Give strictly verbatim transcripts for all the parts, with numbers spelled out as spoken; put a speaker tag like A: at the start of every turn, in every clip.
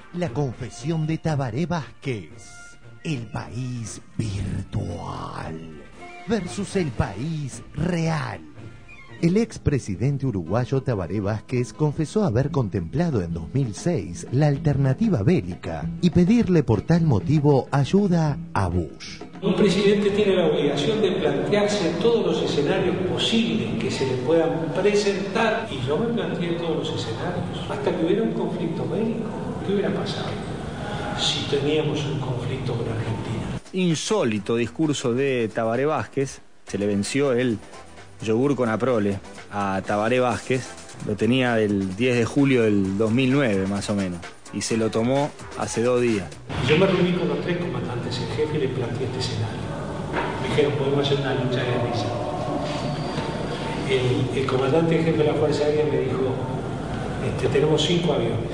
A: La confesión de Tabaré Vázquez. El país virtual versus el país real. El expresidente uruguayo Tabaré Vázquez confesó haber contemplado en dos mil seis la alternativa bélica y pedirle por tal motivo ayuda a Bush.
B: Un presidente tiene la obligación de plantearse todos los escenarios posibles que se le puedan presentar, y yo me planteé todos los escenarios, hasta que hubiera un conflicto bélico. ¿Qué hubiera pasado si teníamos un conflicto con Argentina?
C: Insólito discurso de Tabaré Vázquez. Se le venció el yogur con Aprole a Tabaré Vázquez. Lo tenía del diez de julio del dos mil nueve más o menos, y se lo tomó hace dos días.
B: Yo me reuní con los tres comandantes en jefe y les planteé este escenario. Me dijeron, podemos hacer una lucha de risa. El, el comandante en jefe de la Fuerza Aérea me dijo, este, tenemos cinco aviones.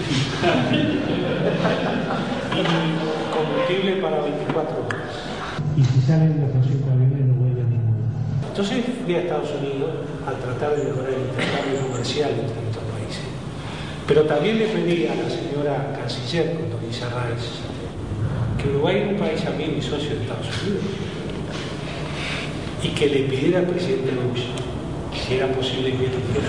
B: Y combustible para veinticuatro horas.
D: Y si salen los cinco aviones no vuelven ninguno.
B: Entonces fui a Estados Unidos a tratar de mejorar el intercambio comercial entre estos países. Pero también le pedí a la señora canciller, Condoleezza Rice, que Uruguay era un país amigo y socio de Estados Unidos, y que le pidiera al presidente Bush si era posible que él hiciera.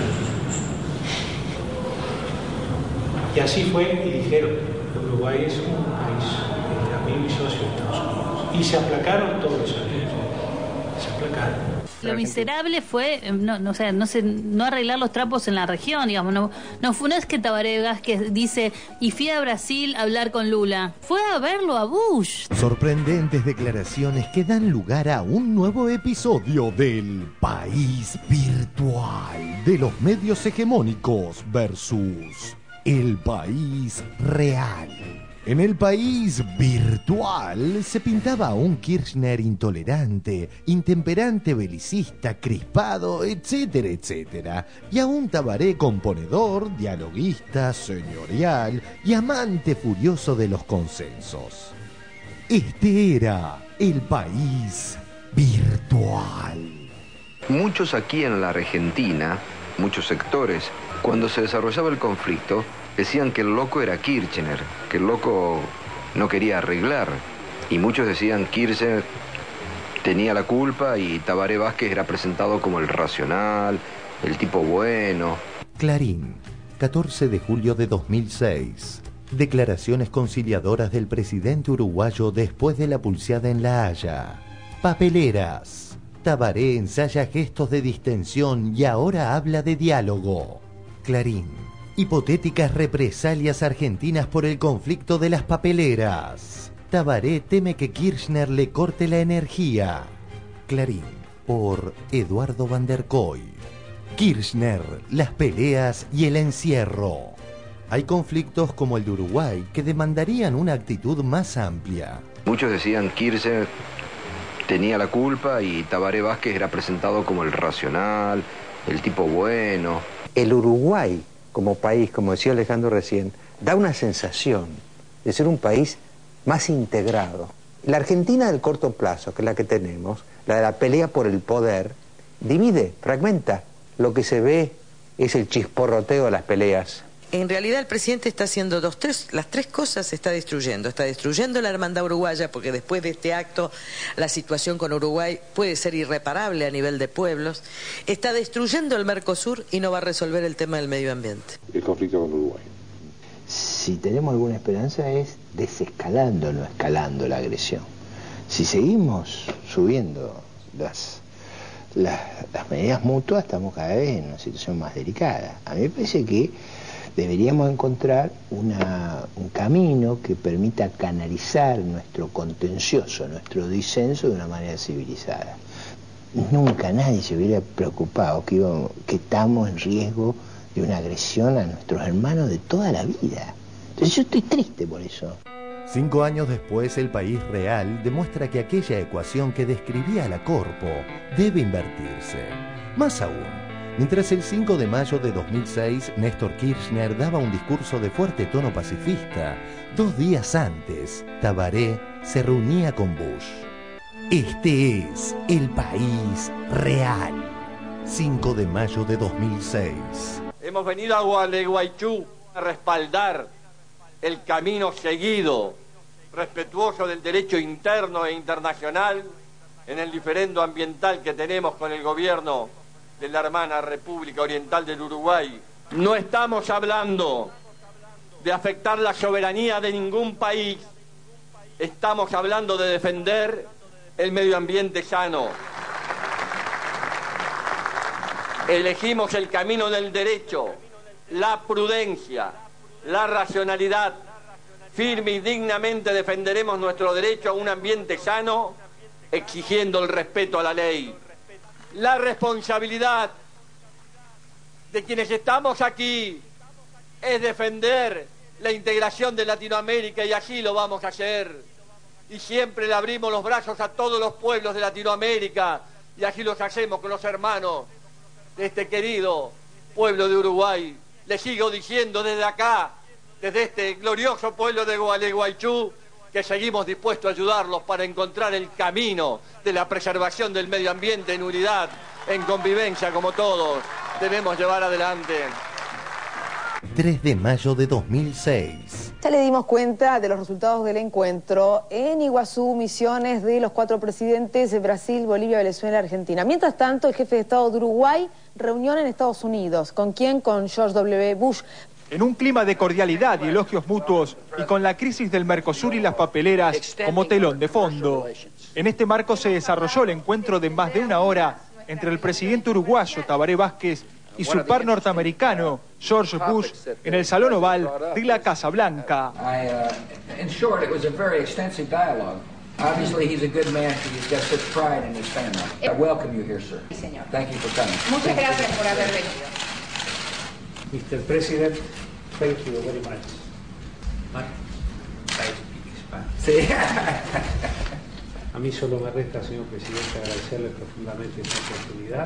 B: Y así fue, y dijeron, Uruguay es un país amigo y socio de Estados Unidos. Y se aplacaron todos los amigos, se aplacaron.
E: Lo miserable fue, no, no, o sea, no, sé, no arreglar los trapos en la región, digamos. No, no fue, no es que Tabaré Vázquez dice, y fui a Brasil a hablar con Lula. Fue a verlo a Bush.
A: Sorprendentes declaraciones que dan lugar a un nuevo episodio del país virtual de los medios hegemónicos versus el país real. En el país virtual se pintaba a un Kirchner intolerante, intemperante, belicista, crispado, etcétera, etcétera, y a un Tabaré componedor, dialoguista, señorial y amante furioso de los consensos. Este era el país virtual.
F: Muchos aquí en la Argentina, muchos sectores, cuando se desarrollaba el conflicto, decían que el loco era Kirchner, que el loco no quería arreglar. Y muchos decían Kirchner tenía la culpa y Tabaré Vázquez era presentado como el racional, el tipo bueno.
A: Clarín, catorce de julio de dos mil seis. Declaraciones conciliadoras del presidente uruguayo después de la pulseada en La Haya. Papeleras. Tabaré ensaya gestos de distensión y ahora habla de diálogo. Clarín. Hipotéticas represalias argentinas por el conflicto de las papeleras. Tabaré teme que Kirchner le corte la energía. Clarín, por Eduardo van der Koy. Kirchner, las peleas y el encierro. Hay conflictos como el de Uruguay que demandarían una actitud más amplia.
F: Muchos decían Kirchner tenía la culpa y Tabaré Vázquez era presentado como el racional, el tipo bueno.
G: El Uruguay como país, como decía Alejandro recién, da una sensación de ser un país más integrado. La Argentina del corto plazo, que es la que tenemos, la de la pelea por el poder, divide, fragmenta. Lo que se ve es el chisporroteo de las peleas.
H: En realidad el presidente está haciendo dos, tres, las tres cosas se está destruyendo. Está destruyendo la hermandad uruguaya, porque después de este acto la situación con Uruguay puede ser irreparable a nivel de pueblos. Está destruyendo el Mercosur y no va a resolver el tema del medio ambiente.
I: El conflicto con Uruguay.
G: Si tenemos alguna esperanza es desescalando, no escalando la agresión. Si seguimos subiendo las, las, las medidas mutuas, estamos cada vez en una situación más delicada. A mí me parece que deberíamos encontrar una, un camino que permita canalizar nuestro contencioso, nuestro disenso de una manera civilizada. Nunca nadie se hubiera preocupado que, íbamos, que estamos en riesgo de una agresión a nuestros hermanos de toda la vida. Entonces yo estoy triste por eso.
A: Cinco años después, el país real demuestra que aquella ecuación que describía la Corpo debe invertirse. Más aún, mientras el cinco de mayo de dos mil seis, Néstor Kirchner daba un discurso de fuerte tono pacifista, dos días antes, Tabaré se reunía con Bush. Este es el país real. cinco de mayo de dos mil seis.
J: Hemos venido a Gualeguaychú a respaldar
I: el camino seguido, respetuoso del derecho interno e internacional, en el diferendo ambiental que tenemos con el gobierno de la hermana República Oriental del Uruguay. No estamos hablando de afectar la soberanía de ningún país, estamos hablando de defender el medio ambiente sano. Elegimos el camino del derecho, la prudencia, la racionalidad. Firme y dignamente defenderemos nuestro derecho a un ambiente sano, exigiendo el respeto a la ley. La responsabilidad de quienes estamos aquí es defender la integración de Latinoamérica, y así lo vamos a hacer. Y siempre le abrimos los brazos a todos los pueblos de Latinoamérica, y así los hacemos con los hermanos de este querido pueblo de Uruguay. Les sigo diciendo desde acá, desde este glorioso pueblo de Gualeguaychú, que seguimos dispuestos a ayudarlos para encontrar el camino de la preservación del medio ambiente en unidad, en convivencia, como todos debemos llevar adelante.
A: tres de mayo de dos mil seis.
J: Ya le dimos cuenta de los resultados del encuentro en Iguazú, Misiones, de los cuatro presidentes de Brasil, Bolivia, Venezuela, Argentina. Mientras tanto, el jefe de Estado de Uruguay, reunión en Estados Unidos. ¿Con quién? Con George W. Bush.
K: En un clima de cordialidad y elogios mutuos, y con la crisis del Mercosur y las papeleras como telón de fondo. En este marco se desarrolló el encuentro de más de una hora entre el presidente uruguayo Tabaré Vázquez y su par norteamericano, George Bush, en el Salón Oval de la Casa Blanca.
L: Obviously, he's a good man. He's got such pride in his family. I welcome you here, sir.
M: Sí, señor.
L: Thank you for coming.
M: Muchas gracias por haber venido.
B: mister President, thank you very much.
L: Sí.
B: A mí solo me resta, señor presidente, agradecerle profundamente esta oportunidad.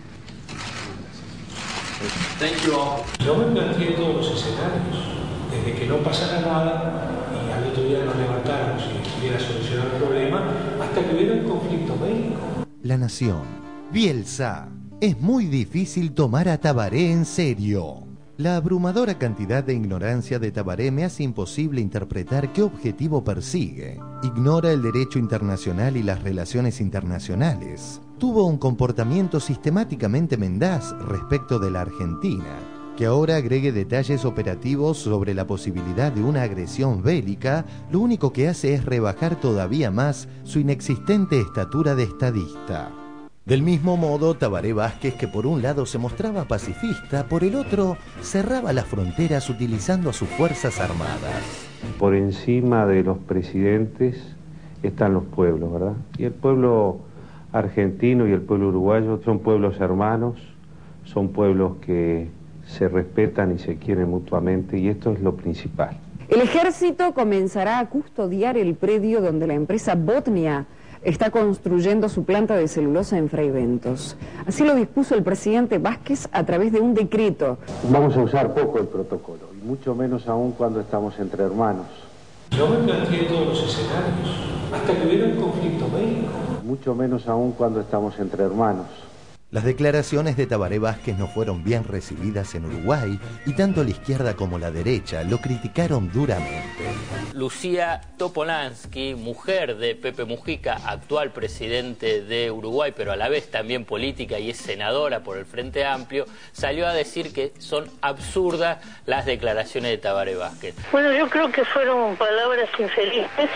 I: Thank you all.
B: Yo me planteé todos los escenarios, desde que no pasara nada y al otro día nos levantáramos y estuviera solucionado el problema, hasta que hubiera un conflicto bélico.
A: La Nación. Bielsa. Es muy difícil tomar a Tabaré en serio. La abrumadora cantidad de ignorancia de Tabaré me hace imposible interpretar qué objetivo persigue. Ignora el derecho internacional y las relaciones internacionales. Tuvo un comportamiento sistemáticamente mendaz respecto de la Argentina, que ahora agregue detalles operativos sobre la posibilidad de una agresión bélica, lo único que hace es rebajar todavía más su inexistente estatura de estadista. Del mismo modo, Tabaré Vázquez, que por un lado se mostraba pacifista, por el otro cerraba las fronteras utilizando a sus fuerzas armadas.
N: Por encima de los presidentes están los pueblos, ¿verdad? Y el pueblo argentino y el pueblo uruguayo son pueblos hermanos, son pueblos que se respetan y se quieren mutuamente, y esto es lo principal.
O: El ejército comenzará a custodiar el predio donde la empresa Botnia está construyendo su planta de celulosa en Fraiventos. Así lo dispuso el presidente Vázquez a través de un decreto.
N: Vamos a usar poco el protocolo, y mucho menos aún cuando estamos entre hermanos.
B: Yo me planteé todos los escenarios, hasta que hubiera un conflicto bélico.
N: Mucho menos aún cuando estamos entre hermanos.
A: Las declaraciones de Tabaré Vázquez no fueron bien recibidas en Uruguay, y tanto la izquierda como la derecha lo criticaron duramente.
P: Lucía Topolansky, mujer de Pepe Mujica, actual presidente de Uruguay, pero a la vez también política y es senadora por el Frente Amplio, salió a decir que son absurdas las declaraciones de Tabaré Vázquez.
Q: Bueno, yo creo que fueron palabras infelices,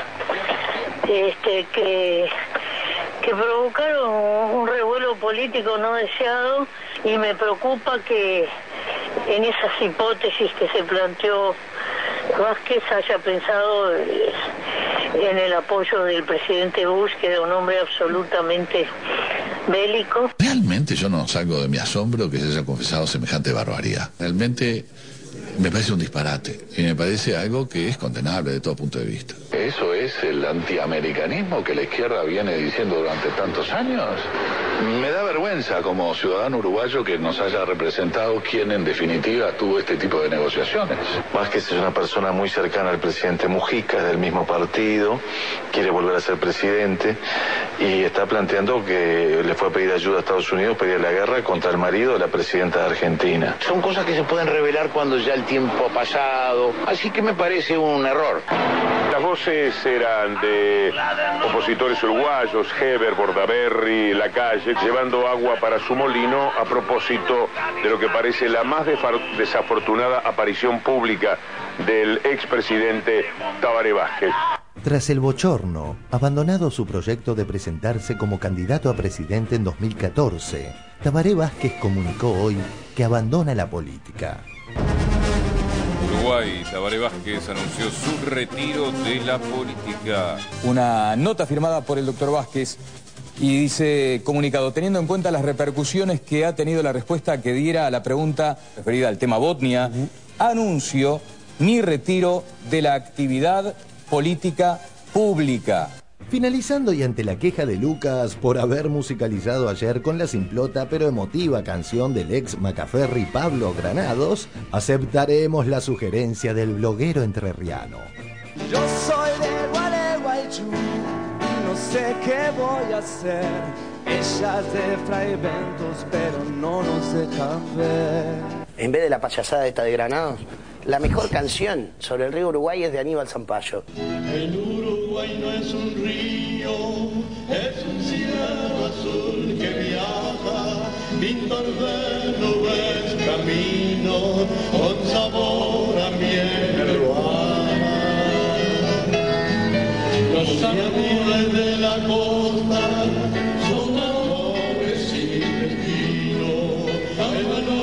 Q: este, que... que provocaron un revuelo político no deseado, y me preocupa que en esas hipótesis que se planteó Vázquez haya pensado en el apoyo del presidente Bush, que era un hombre absolutamente bélico.
R: Realmente yo no salgo de mi asombro que se haya confesado semejante barbaridad. Realmente me parece un disparate y me parece algo que es condenable de todo punto de vista.
S: ¿Eso es el antiamericanismo que la izquierda viene diciendo durante tantos años?
R: Me da vergüenza como ciudadano uruguayo que nos haya representado quien en definitiva tuvo este tipo de negociaciones.
S: Vázquez es una persona muy cercana al presidente Mujica, es del mismo partido, quiere volver a ser presidente y está planteando que le fue a pedir ayuda a Estados Unidos, pedir la guerra contra el marido de la presidenta de Argentina.
G: Son cosas que se pueden revelar cuando ya el tiempo ha pasado, así que me parece un error.
T: Las voces eran de opositores uruguayos, Heber, Bordaberry, Lacalle, llevando agua para su molino a propósito de lo que parece la más desafortunada aparición pública del expresidente Tabaré Vázquez.
A: Tras el bochorno, abandonado su proyecto de presentarse como candidato a presidente en dos mil catorce, Tabaré Vázquez comunicó hoy que abandona la política.
U: Uruguay, Tabaré Vázquez anunció su retiro de la política.
V: Una nota firmada por el doctor Vázquez y dice, comunicado, teniendo en cuenta las repercusiones que ha tenido la respuesta que diera a la pregunta referida al tema Botnia, uh-huh. anuncio mi retiro de la actividad política pública.
A: Finalizando y ante la queja de Lucas por haber musicalizado ayer con la simplota pero emotiva canción del ex Macaferri Pablo Granados, aceptaremos la sugerencia del bloguero entrerriano.
W: Yo soy de Gualeguaychú y no sé qué voy a hacer. Ella es de Fraiventos pero no nos dejan ver.
X: En vez de la payasada esta de Granados, la mejor canción sobre el río Uruguay es de Aníbal Zampayo.
Y: El Uruguay no es un río, es un cielo azul que viaja, pinta el nubes camino, con sabor a miel peruana. Los árboles de la costa son amores sin destino, el valor